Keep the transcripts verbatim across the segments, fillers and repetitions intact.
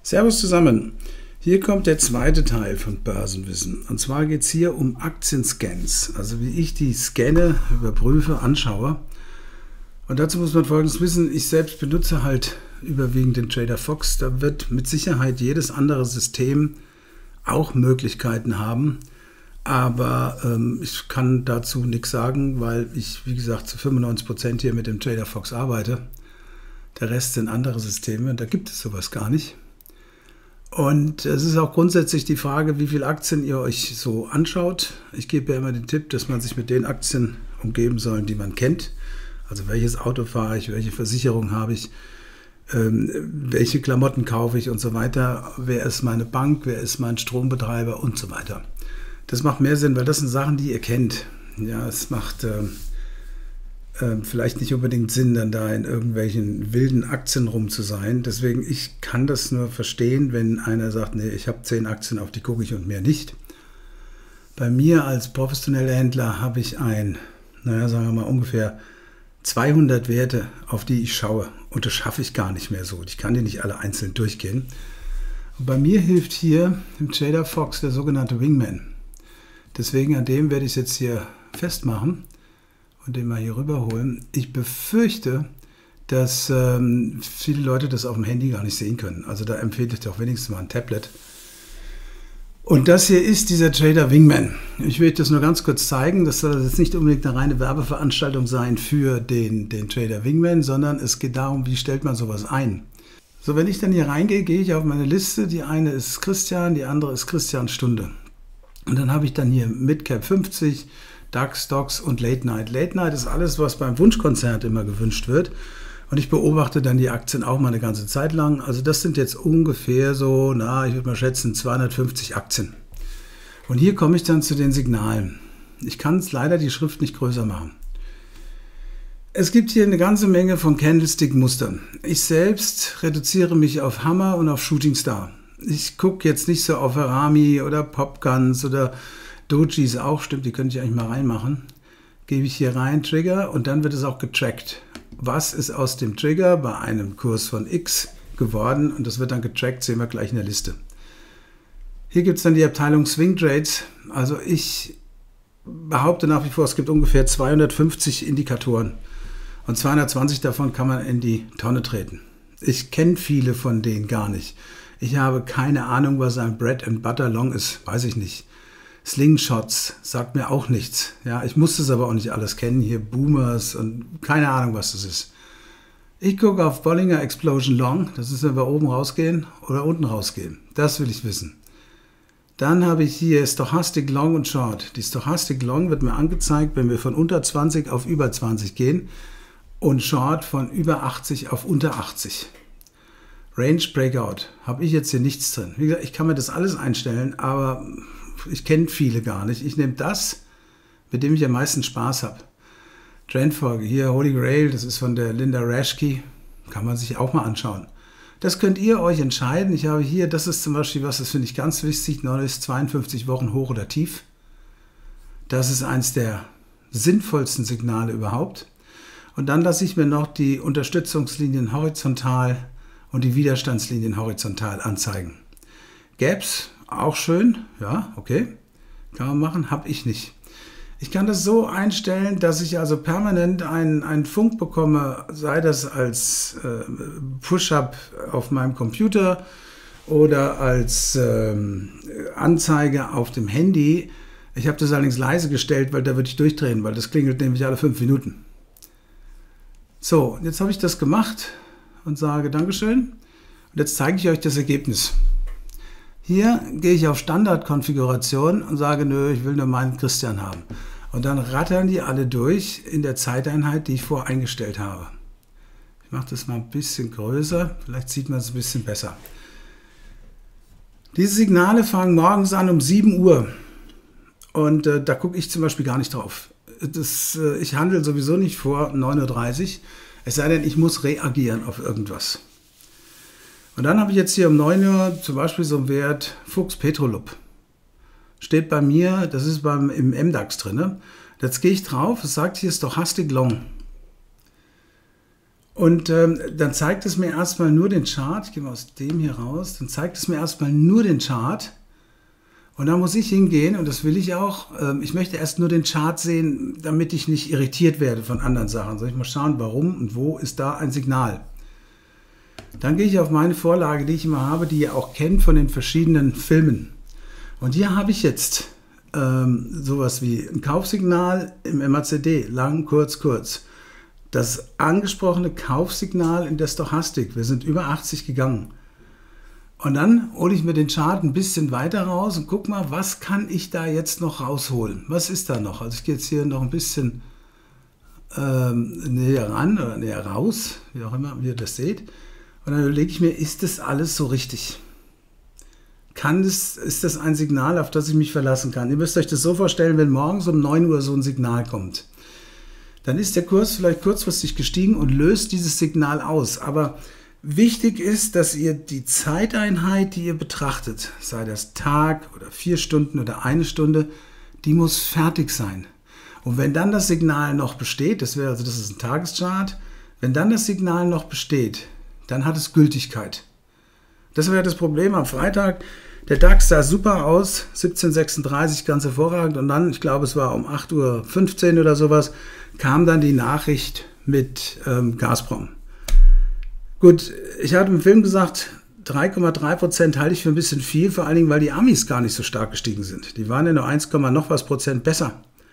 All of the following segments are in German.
Servus zusammen. Hier kommt der zweite Teil von Börsenwissen. Und zwar geht es hier um Aktienscans. Also wie ich die scanne, überprüfe, anschaue. Und dazu muss man Folgendes wissen. Ich selbst benutze halt überwiegend den Trader Fox. Da wird mit Sicherheit jedes andere System auch Möglichkeiten haben. Aber ähm, ich kann dazu nichts sagen, weil ich, wie gesagt, zu fünfundneunzig Prozent hier mit dem Trader Fox arbeite. Der Rest sind andere Systeme. Da gibt es sowas gar nicht. Und es ist auch grundsätzlich die Frage, wie viele Aktien ihr euch so anschaut. Ich gebe ja immer den Tipp, dass man sich mit den Aktien umgeben soll, die man kennt. Also welches Auto fahre ich, welche Versicherung habe ich, ähm, welche Klamotten kaufe ich und so weiter. Wer ist meine Bank, wer ist mein Strombetreiber und so weiter. Das macht mehr Sinn, weil das sind Sachen, die ihr kennt. Ja, es macht ähm, äh, vielleicht nicht unbedingt Sinn, dann da in irgendwelchen wilden Aktien rum zu sein. Deswegen, ich kann das nur verstehen, wenn einer sagt, nee, ich habe zehn Aktien, auf die gucke ich und mehr nicht. Bei mir als professioneller Händler habe ich ein, naja, sagen wir mal ungefähr zweihundert Werte, auf die ich schaue. Und das schaffe ich gar nicht mehr so. Ich kann die nicht alle einzeln durchgehen. Und bei mir hilft hier im Trader Fox der sogenannte Wingman. Deswegen an dem werde ich es jetzt hier festmachen und den mal hier rüberholen. Ich befürchte, dass ähm, viele Leute das auf dem Handy gar nicht sehen können. Also da empfehle ich doch wenigstens mal ein Tablet. Und das hier ist dieser Trader Wingman. Ich will euch das nur ganz kurz zeigen. Das soll jetzt nicht unbedingt eine reine Werbeveranstaltung sein für den, den Trader Wingman, sondern es geht darum, wie stellt man sowas ein. So, wenn ich dann hier reingehe, gehe ich auf meine Liste. Die eine ist Christian, die andere ist Christian Stunde. Und dann habe ich dann hier Midcap fünfzig, DAX, Stocks und Late Night. Late Night ist alles, was beim Wunschkonzert immer gewünscht wird. Und ich beobachte dann die Aktien auch mal eine ganze Zeit lang. Also das sind jetzt ungefähr so, na, ich würde mal schätzen, zweihundertfünfzig Aktien. Und hier komme ich dann zu den Signalen. Ich kann es leider die Schrift nicht größer machen. Es gibt hier eine ganze Menge von Candlestick-Mustern. Ich selbst reduziere mich auf Hammer und auf Shooting Star. Ich gucke jetzt nicht so auf Harami oder Popguns oder Dojis auch, stimmt, die könnte ich eigentlich mal reinmachen. Gebe ich hier rein, Trigger, und dann wird es auch getrackt. Was ist aus dem Trigger bei einem Kurs von X geworden? Und das wird dann getrackt, sehen wir gleich in der Liste. Hier gibt es dann die Abteilung Swing Trades. Also ich behaupte nach wie vor, es gibt ungefähr zweihundertfünfzig Indikatoren. Und zweihundertzwanzig davon kann man in die Tonne treten. Ich kenne viele von denen gar nicht. Ich habe keine Ahnung, was ein Bread and Butter Long ist. Weiß ich nicht. Slingshots sagt mir auch nichts. Ja, ich muss das aber auch nicht alles kennen. Hier Boomers und keine Ahnung, was das ist. Ich gucke auf Bollinger Explosion Long. Das ist, wenn wir oben rausgehen oder unten rausgehen. Das will ich wissen. Dann habe ich hier Stochastic Long und Short. Die Stochastic Long wird mir angezeigt, wenn wir von unter zwanzig auf über zwanzig gehen und Short von über achtzig auf unter achtzig. Range Breakout habe ich jetzt hier nichts drin. Wie gesagt, ich kann mir das alles einstellen, aber ich kenne viele gar nicht. Ich nehme das, mit dem ich am meisten Spaß habe. Trendfolge, hier Holy Grail, das ist von der Linda Raschke, kann man sich auch mal anschauen. Das könnt ihr euch entscheiden. Ich habe hier, das ist zum Beispiel was, das finde ich ganz wichtig, neues zweiundfünfzig Wochen hoch oder tief. Das ist eins der sinnvollsten Signale überhaupt. Und dann lasse ich mir noch die Unterstützungslinien horizontal und die Widerstandslinien horizontal anzeigen. Gaps, auch schön, ja, okay, kann man machen, habe ich nicht. Ich kann das so einstellen, dass ich also permanent einen, einen Funk bekomme, sei das als äh, Push-Up auf meinem Computer oder als äh, Anzeige auf dem Handy. Ich habe das allerdings leise gestellt, weil da würde ich durchdrehen, weil das klingelt nämlich alle fünf Minuten. So, jetzt habe ich das gemacht und sage Dankeschön. Und jetzt zeige ich euch das Ergebnis. Hier gehe ich auf Standardkonfiguration und sage, nö, ich will nur meinen Christian haben. Und dann rattern die alle durch in der Zeiteinheit, die ich voreingestellt habe. Ich mache das mal ein bisschen größer, vielleicht sieht man es ein bisschen besser. Diese Signale fangen morgens an um sieben Uhr. Und äh, da gucke ich zum Beispiel gar nicht drauf. Das, äh, ich handle sowieso nicht vor neun Uhr dreißig. Es sei denn, ich muss reagieren auf irgendwas. Und dann habe ich jetzt hier um neun Uhr zum Beispiel so einen Wert Fuchs Petrolub. Steht bei mir, das ist beim, im M DAX drin. Jetzt gehe ich drauf, es sagt hier Stochastic Long. Und ähm, dann zeigt es mir erstmal nur den Chart. Ich gehe mal aus dem hier raus. Dann zeigt es mir erstmal nur den Chart. Und dann muss ich hingehen, und das will ich auch. Ähm, ich möchte erst nur den Chart sehen, damit ich nicht irritiert werde von anderen Sachen. Soll ich mal schauen, warum und wo ist da ein Signal. Dann gehe ich auf meine Vorlage, die ich immer habe, die ihr auch kennt von den verschiedenen Filmen. Und hier habe ich jetzt ähm, sowas wie ein Kaufsignal im M A C D, lang, kurz, kurz. Das angesprochene Kaufsignal in der Stochastik. Wir sind über achtzig gegangen. Und dann hole ich mir den Chart ein bisschen weiter raus und guck mal, was kann ich da jetzt noch rausholen? Was ist da noch? Also ich gehe jetzt hier noch ein bisschen ähm, näher ran oder näher raus, wie auch immer wie ihr das seht. Und dann überlege ich mir, ist das alles so richtig? Kann das, ist das ein Signal, auf das ich mich verlassen kann? Ihr müsst euch das so vorstellen, wenn morgens um neun Uhr so ein Signal kommt. Dann ist der Kurs vielleicht kurzfristig gestiegen und löst dieses Signal aus. Aber wichtig ist, dass ihr die Zeiteinheit, die ihr betrachtet, sei das Tag oder vier Stunden oder eine Stunde, die muss fertig sein. Und wenn dann das Signal noch besteht, das wäre also das ist ein Tageschart, wenn dann das Signal noch besteht, dann hat es Gültigkeit. Das wäre das Problem am Freitag. Der DAX sah super aus, siebzehn Komma sechsunddreißig, ganz hervorragend. Und dann, ich glaube, es war um acht Uhr fünfzehn oder sowas, kam dann die Nachricht mit ähm, Gazprom. Gut, ich hatte im Film gesagt, drei Komma drei Prozent halte ich für ein bisschen viel, vor allen Dingen, weil die Amis gar nicht so stark gestiegen sind. Die waren ja nur eins, noch was Prozent besser.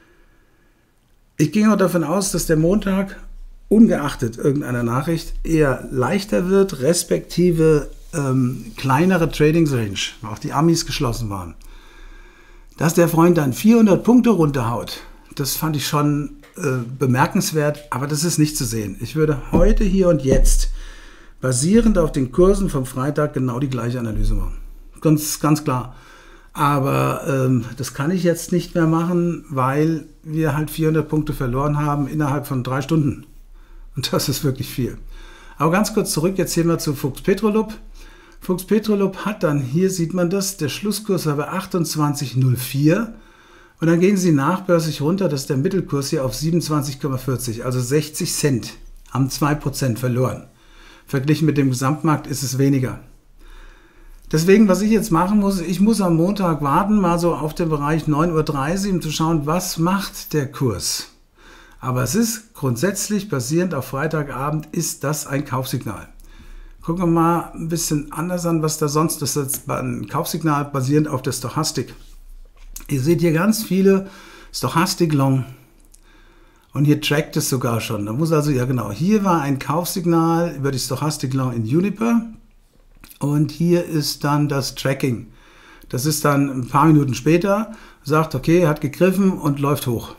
Ich ging auch davon aus, dass der Montag, ungeachtet irgendeiner Nachricht, eher leichter wird, respektive ähm, kleinere Trading Range, weil auch die Amis geschlossen waren. Dass der Freund dann vierhundert Punkte runterhaut, das fand ich schon äh, bemerkenswert, aber das ist nicht zu sehen. Ich würde heute, hier und jetzt, basierend auf den Kursen vom Freitag, genau die gleiche Analyse machen. Ganz, ganz klar. Aber ähm, das kann ich jetzt nicht mehr machen, weil wir halt vierhundert Punkte verloren haben innerhalb von drei Stunden. Und das ist wirklich viel. Aber ganz kurz zurück, jetzt hier mal zu Fuchs Petrolub. Fuchs Petrolub hat dann, hier sieht man das, der Schlusskurs war bei achtundzwanzig Komma null vier und dann gehen sie nachbörslich runter, das ist der Mittelkurs hier auf siebenundzwanzig Komma vierzig, also sechzig Cent, haben zwei Prozent verloren. Verglichen mit dem Gesamtmarkt ist es weniger. Deswegen, was ich jetzt machen muss, ich muss am Montag warten, mal so auf den Bereich neun Uhr dreißig, um zu schauen, was macht der Kurs. Aber es ist grundsätzlich, basierend auf Freitagabend, ist das ein Kaufsignal. Gucken wir mal ein bisschen anders an, was da sonst ist. Das ist ein Kaufsignal basierend auf der Stochastik. Ihr seht hier ganz viele Stochastik Long. Und hier trackt es sogar schon. Da muss also, ja genau, hier war ein Kaufsignal über die Stochastik Long in Uniper. Und hier ist dann das Tracking. Das ist dann ein paar Minuten später, sagt, okay, hat gegriffen und läuft hoch.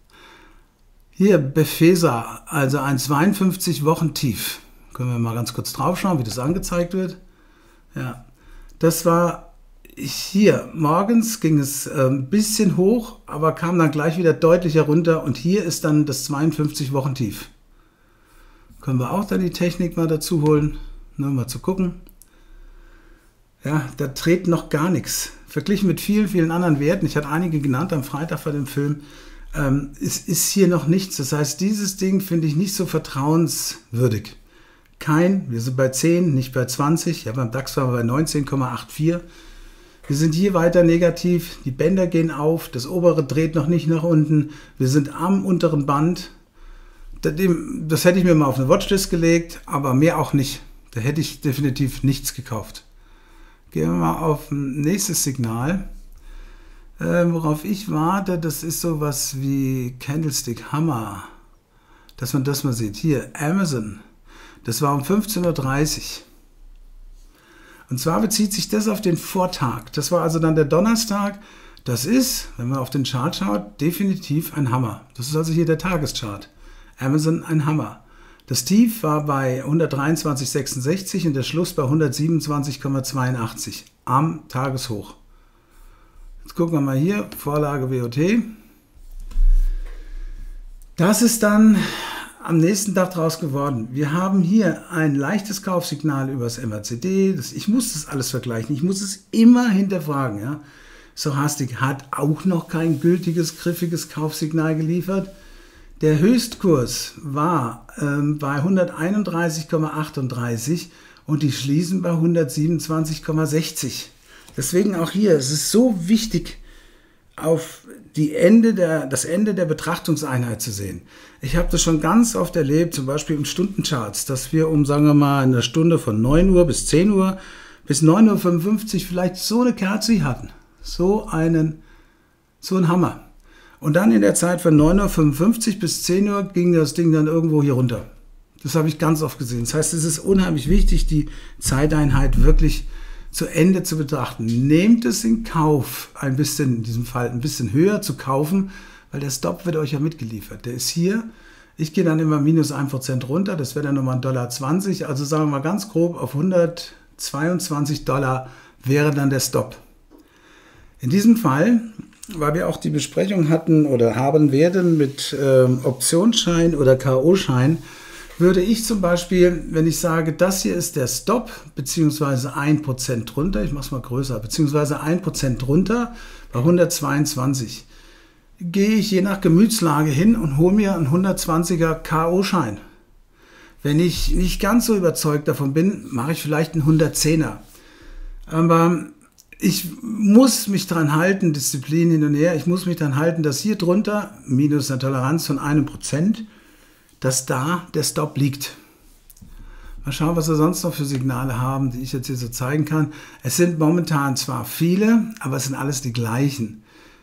Hier Befesa, also ein zweiundfünfzig Wochen Tief. Können wir mal ganz kurz drauf schauen, wie das angezeigt wird. Ja, das war hier. Morgens ging es ein bisschen hoch, aber kam dann gleich wieder deutlicher runter. Und hier ist dann das zweiundfünfzig Wochen Tief. Können wir auch dann die Technik mal dazu holen, nur mal zu gucken. Ja, da dreht noch gar nichts. Verglichen mit vielen, vielen anderen Werten. Ich hatte einige genannt am Freitag vor dem Film. Ähm, es ist hier noch nichts. Das heißt, dieses Ding finde ich nicht so vertrauenswürdig. Kein, wir sind bei zehn, nicht bei zwanzig. Ja, beim DAX waren wir bei neunzehn Komma vierundachtzig. Wir sind hier weiter negativ. Die Bänder gehen auf. Das obere dreht noch nicht nach unten. Wir sind am unteren Band. Das hätte ich mir mal auf eine Watchlist gelegt, aber mehr auch nicht. Da hätte ich definitiv nichts gekauft. Gehen wir mal auf ein nächstes Signal. Äh, worauf ich warte, das ist sowas wie Candlestick Hammer. Dass man das mal sieht. Hier, Amazon. Das war um fünfzehn Uhr dreißig. Und zwar bezieht sich das auf den Vortag. Das war also dann der Donnerstag. Das ist, wenn man auf den Chart schaut, definitiv ein Hammer. Das ist also hier der Tageschart. Amazon ein Hammer. Das Tief war bei hundertdreiundzwanzig Komma sechsundsechzig und der Schluss bei hundertsiebenundzwanzig Komma zweiundachtzig am Tageshoch. Jetzt gucken wir mal hier, Vorlage W O T. Das ist dann am nächsten Tag draus geworden. Wir haben hier ein leichtes Kaufsignal über das M A C D. Das, ich muss das alles vergleichen. Ich muss es immer hinterfragen. Ja. Stochastik hat auch noch kein gültiges, griffiges Kaufsignal geliefert. Der Höchstkurs war ähm, bei hunderteinunddreißig Komma achtunddreißig und die schließen bei hundertsiebenundzwanzig Komma sechzig. Deswegen auch hier, es ist so wichtig, auf die Ende der, das Ende der Betrachtungseinheit zu sehen. Ich habe das schon ganz oft erlebt, zum Beispiel im Stundencharts, dass wir um, sagen wir mal, eine Stunde von neun Uhr bis zehn Uhr bis neun Uhr fünfundfünfzig vielleicht so eine Kerze hatten. So einen, so ein Hammer. Und dann in der Zeit von neun Uhr fünfundfünfzig bis zehn Uhr ging das Ding dann irgendwo hier runter. Das habe ich ganz oft gesehen. Das heißt, es ist unheimlich wichtig, die Zeiteinheit wirklich zu Ende zu betrachten. Nehmt es in Kauf, ein bisschen, in diesem Fall ein bisschen höher zu kaufen, weil der Stop wird euch ja mitgeliefert. Der ist hier. Ich gehe dann immer minus ein Prozent runter, das wäre dann nochmal ein Dollar zwanzig. Also sagen wir mal ganz grob, auf hundertzweiundzwanzig Dollar wäre dann der Stop. In diesem Fall, weil wir auch die Besprechung hatten oder haben werden mit ähm, Optionsschein oder K O-Schein, würde ich zum Beispiel, wenn ich sage, das hier ist der Stop, beziehungsweise ein Prozent drunter, ich mache es mal größer, beziehungsweise ein Prozent drunter bei hundertzweiundzwanzig, gehe ich je nach Gemütslage hin und hole mir einen hundertzwanziger K O-Schein. Wenn ich nicht ganz so überzeugt davon bin, mache ich vielleicht einen hundertzehner. Aber ich muss mich daran halten, Disziplin hin und her, ich muss mich daran halten, dass hier drunter, minus eine Toleranz von einem Prozent, dass da der Stop liegt. Mal schauen, was wir sonst noch für Signale haben, die ich jetzt hier so zeigen kann. Es sind momentan zwar viele, aber es sind alles die gleichen.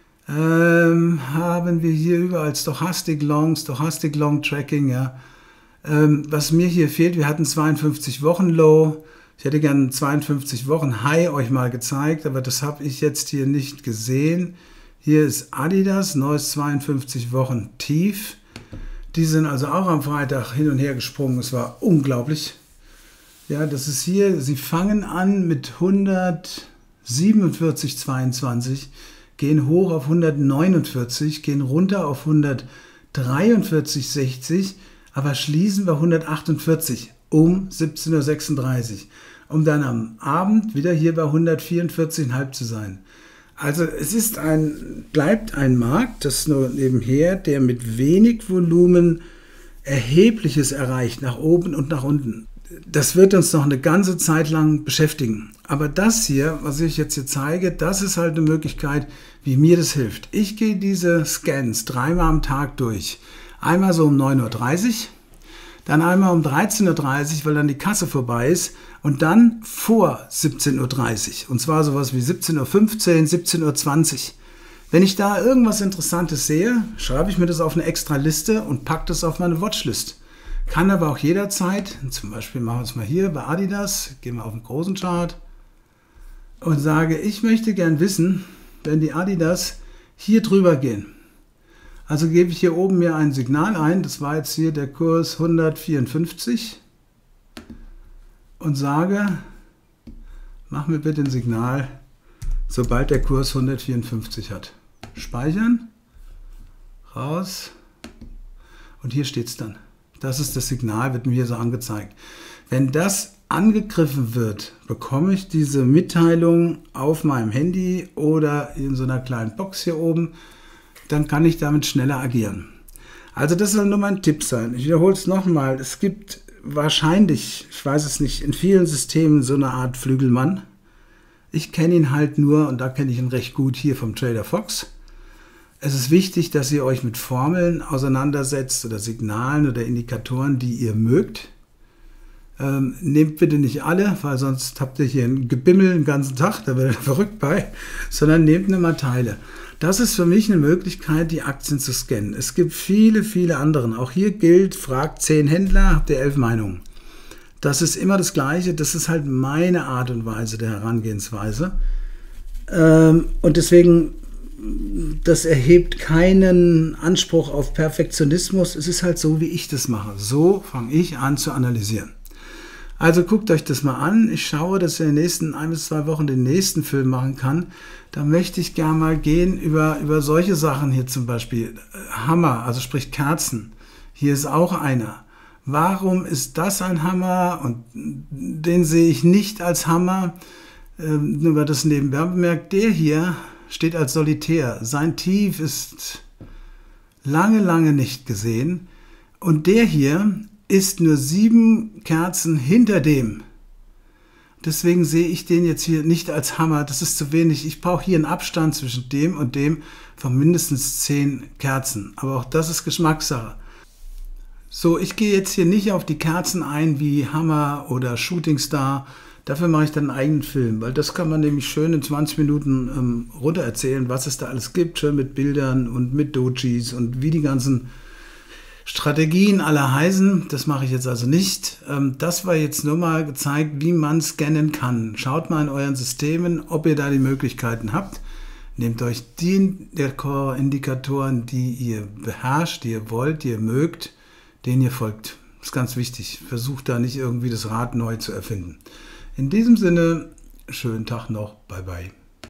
Ähm, haben wir hier überall Stochastic Long, Stochastic Long Tracking, ja. Ähm, was mir hier fehlt, wir hatten zweiundfünfzig Wochen Low. Ich hätte gerne zweiundfünfzig Wochen High euch mal gezeigt, aber das habe ich jetzt hier nicht gesehen. Hier ist Adidas, neues zweiundfünfzig Wochen Tief. Die sind also auch am Freitag hin und her gesprungen. Es war unglaublich. Ja, das ist hier, sie fangen an mit hundertsiebenundvierzig Komma zweiundzwanzig, gehen hoch auf hundertneunundvierzig, gehen runter auf hundertdreiundvierzig Komma sechzig, aber schließen bei hundertachtundvierzig um siebzehn Uhr sechsunddreißig, um dann am Abend wieder hier bei hundertvierundvierzig Komma fünf zu sein. Also es ist ein, bleibt ein Markt, das nur nebenher, der mit wenig Volumen Erhebliches erreicht, nach oben und nach unten. Das wird uns noch eine ganze Zeit lang beschäftigen. Aber das hier, was ich jetzt hier zeige, das ist halt eine Möglichkeit, wie mir das hilft. Ich gehe diese Scans dreimal am Tag durch. Einmal so um neun Uhr dreißig, dann einmal um dreizehn Uhr dreißig, weil dann die Kasse vorbei ist, und dann vor siebzehn Uhr dreißig. Und zwar sowas wie siebzehn Uhr fünfzehn, siebzehn Uhr zwanzig. Wenn ich da irgendwas Interessantes sehe, schreibe ich mir das auf eine extra Liste und packe das auf meine Watchlist. Kann aber auch jederzeit, zum Beispiel machen wir es mal hier bei Adidas, gehen wir auf den großen Chart und sage, ich möchte gern wissen, wenn die Adidas hier drüber gehen. Also gebe ich hier oben mir ein Signal ein, das war jetzt hier der Kurs hundertvierundfünfzig, und sage, mach mir bitte ein Signal, sobald der Kurs hundertvierundfünfzig hat. Speichern, raus, und hier steht es dann. Das ist das Signal, wird mir hier so angezeigt. Wenn das angegriffen wird, bekomme ich diese Mitteilung auf meinem Handy oder in so einer kleinen Box hier oben, dann kann ich damit schneller agieren. Also das soll nur mein Tipp sein. Ich wiederhole es nochmal. Es gibt wahrscheinlich, ich weiß es nicht, in vielen Systemen so eine Art Flügelmann. Ich kenne ihn halt nur, und da kenne ich ihn recht gut, hier vom Trader Fox. Es ist wichtig, dass ihr euch mit Formeln auseinandersetzt oder Signalen oder Indikatoren, die ihr mögt. Ähm, nehmt bitte nicht alle, weil sonst habt ihr hier ein Gebimmel den ganzen Tag, da werdet ihr verrückt bei, sondern nehmt nur mal Teile. Das ist für mich eine Möglichkeit, die Aktien zu scannen. Es gibt viele, viele andere. Auch hier gilt, fragt zehn Händler, habt ihr elf Meinungen. Das ist immer das Gleiche, das ist halt meine Art und Weise der Herangehensweise. Ähm, und deswegen, das erhebt keinen Anspruch auf Perfektionismus. Es ist halt so, wie ich das mache. So fange ich an zu analysieren. Also guckt euch das mal an. Ich schaue, dass ich in den nächsten ein bis zwei Wochen den nächsten Film machen kann. Da möchte ich gerne mal gehen über, über solche Sachen hier zum Beispiel. Hammer, also sprich Kerzen. Hier ist auch einer. Warum ist das ein Hammer? Und den sehe ich nicht als Hammer. Ähm, nur weil das nebenbei bemerkt, der hier steht als Solitär. Sein Tief ist lange, lange nicht gesehen. Und der hier ist nur sieben Kerzen hinter dem. Deswegen sehe ich den jetzt hier nicht als Hammer. Das ist zu wenig. Ich brauche hier einen Abstand zwischen dem und dem von mindestens zehn Kerzen. Aber auch das ist Geschmackssache. So, ich gehe jetzt hier nicht auf die Kerzen ein wie Hammer oder Shooting Star. Dafür mache ich dann einen eigenen Film, weil das kann man nämlich schön in zwanzig Minuten ähm, runter erzählen, was es da alles gibt, schön mit Bildern und mit Dojis und wie die ganzen Strategien aller heißen. Das mache ich jetzt also nicht. Ähm, das war jetzt nur mal gezeigt, wie man scannen kann. Schaut mal in euren Systemen, ob ihr da die Möglichkeiten habt. Nehmt euch die Dekor-Indikatoren, die ihr beherrscht, die ihr wollt, die ihr mögt, denen ihr folgt. Das ist ganz wichtig. Versucht da nicht irgendwie das Rad neu zu erfinden. In diesem Sinne, schönen Tag noch. Bye bye.